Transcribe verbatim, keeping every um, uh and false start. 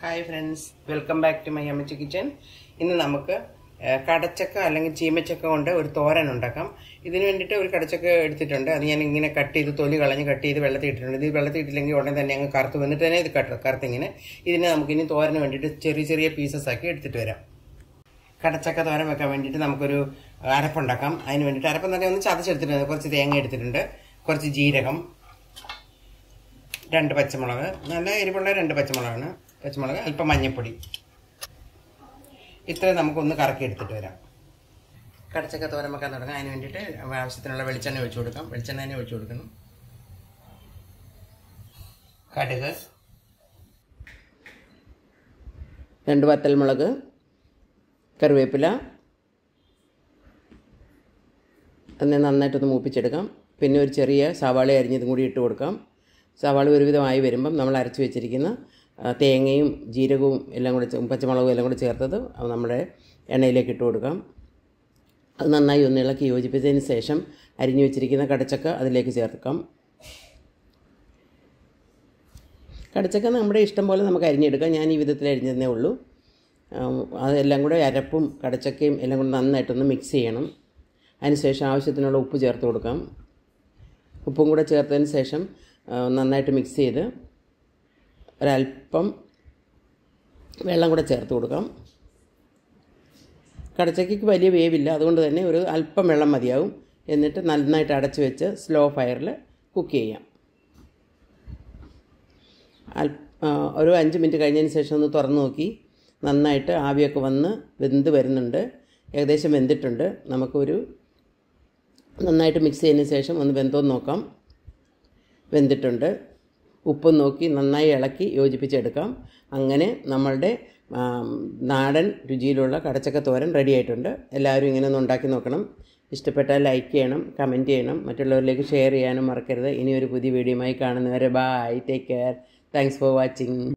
Hi friends, welcome back to my Ammachi kitchen. ഇന്ന് നമുക്ക് കടച്ചക്ക അല്ലെങ്കിൽ ചീമച്ചക്ക കൊണ്ട് ഒരു തോരൻ ഉണ്ടാക്കാം. ഇതിന് വേണ്ടിയിട്ട് ഒരു കടച്ചക്ക എടുത്തിട്ടുണ്ട്. അത് ഞാൻ ഇങ്ങനെ കട്ട് ചെയ്ത് തൊലി കളഞ്ഞ് കട്ട് ചെയ്ത് വെള്ളത്തിൽ ഇട്ടിട്ടുണ്ട്. ഇത് വെള്ളത്തിൽ ഇട്ടില്ലെങ്കിൽ ഉടനെ തന്നെ അങ്ങ് കറുത്ത് വന്നിട്ട് തന്നെ ഇത് കട്ട് കറുത്തിങ്ങനെ. ഇതിനെ നമുക്കിനി തോരന് വേണ്ടിയിട്ട് ചെറിയ ചെറിയ പീസസ് ആക്കി എടുത്തിട്ട് വരാം. കടച്ചക്ക തോരൻ വെക്കാൻ വേണ്ടിയിട്ട് നമുക്കൊരു അരപ്പുണ്ടാക്കാം. അതിന് വേണ്ടിയിട്ട് അരപ്പം തന്നെ ഒന്ന് ചതച്ചെടുത്തിട്ടുണ്ട്. കുറച്ച് തേങ്ങ എടുത്തിട്ടുണ്ട്, കുറച്ച് ജീരകം, രണ്ട് പച്ചമുളക്, നല്ല എരിവുള്ള രണ്ട് പച്ചമുളകാണ് പച്ചമുളക് അല്പം മഞ്ഞൾപ്പൊടി. ഇത്രയും നമുക്കൊന്ന് കറക്കി എടുത്തിട്ട് വരാം. കടച്ചക്ക തോരൻ വെക്കാൻ തുടങ്ങാം. അതിന് വേണ്ടിയിട്ട് ആവശ്യത്തിനുള്ള വെളിച്ചെണ്ണ ഒഴിച്ചു കൊടുക്കാം. വെളിച്ചെണ്ണ തന്നെ ഒഴിച്ചു കൊടുക്കണം. കടുക്, രണ്ട് വറ്റൽമുളക്, കറിവേപ്പില, അതിനെ നന്നായിട്ടൊന്ന് മൂപ്പിച്ചെടുക്കാം. പിന്നെ ഒരു ചെറിയ സവാള അരിഞ്ഞതും കൂടി ഇട്ട് കൊടുക്കാം. സവാള ഒരുവിധമായി വരുമ്പം നമ്മൾ അരച്ച് വെച്ചിരിക്കുന്ന തേങ്ങയും ജീരകവും എല്ലാം കൂടെ പച്ചമുളകും എല്ലാം കൂടെ ചേർത്തത് നമ്മുടെ എണ്ണയിലേക്ക് ഇട്ട് കൊടുക്കാം. അത് നന്നായി ഒന്ന് ഇളക്കി യോജിപ്പിച്ചതിന് ശേഷം അരിഞ്ഞു വെച്ചിരിക്കുന്ന കടച്ചക്ക അതിലേക്ക് ചേർക്കാം. കടച്ചക്ക നമ്മുടെ ഇഷ്ടം പോലെ നമുക്ക് അരിഞ്ഞെടുക്കാം. ഞാൻ ഈ വിധത്തിൽ അരിഞ്ഞതേ ഉള്ളൂ. അതെല്ലാം കൂടെ അരപ്പും കടച്ചക്കയും എല്ലാം കൂടെ നന്നായിട്ടൊന്ന് മിക്സ് ചെയ്യണം. അതിനുശേഷം ആവശ്യത്തിനുള്ള ഉപ്പ് ചേർത്ത് കൊടുക്കാം. ഉപ്പും കൂടെ ചേർത്തതിന് ശേഷം നന്നായിട്ട് മിക്സ് ചെയ്ത് ഒരല്പം വെള്ളം കൂടെ ചേർത്ത് കൊടുക്കാം. കടച്ചക്കയ്ക്ക് വലിയ വേവില്ല, അതുകൊണ്ട് തന്നെ ഒരു അല്പം വെള്ളം മതിയാവും. എന്നിട്ട് നന്നായിട്ട് അടച്ചു വെച്ച് സ്ലോ ഫയറിൽ കുക്ക് ചെയ്യാം. ഒരു അഞ്ച് മിനിറ്റ് കഴിഞ്ഞതിന് ശേഷം ഒന്ന് തുറന്ന് നോക്കി. നന്നായിട്ട് ആവിയൊക്കെ വന്ന് വെന്ത് വരുന്നുണ്ട്. ഏകദേശം വെന്തിട്ടുണ്ട്. നമുക്കൊരു നന്നായിട്ട് മിക്സ് ചെയ്തതിന് ശേഷം ഒന്ന് വെന്തോന്ന് നോക്കാം. വെന്തിട്ടുണ്ട്. ഉപ്പും നോക്കി നന്നായി ഇളക്കി യോജിപ്പിച്ചെടുക്കാം. അങ്ങനെ നമ്മളുടെ നാടൻ രുചിയിലുള്ള കടച്ചക്ക തോരൻ റെഡി ആയിട്ടുണ്ട്. എല്ലാവരും ഇങ്ങനെ ഒന്ന് ഉണ്ടാക്കി നോക്കണം. ഇഷ്ടപ്പെട്ടാൽ ലൈക്ക് ചെയ്യണം, കമൻറ്റ് ചെയ്യണം, മറ്റുള്ളവരിലേക്ക് ഷെയർ ചെയ്യാനും മറക്കരുത്. ഇനി ഒരു പുതിയ വീഡിയോയുമായി കാണുന്നവരെ bye, take care, thanks for watching.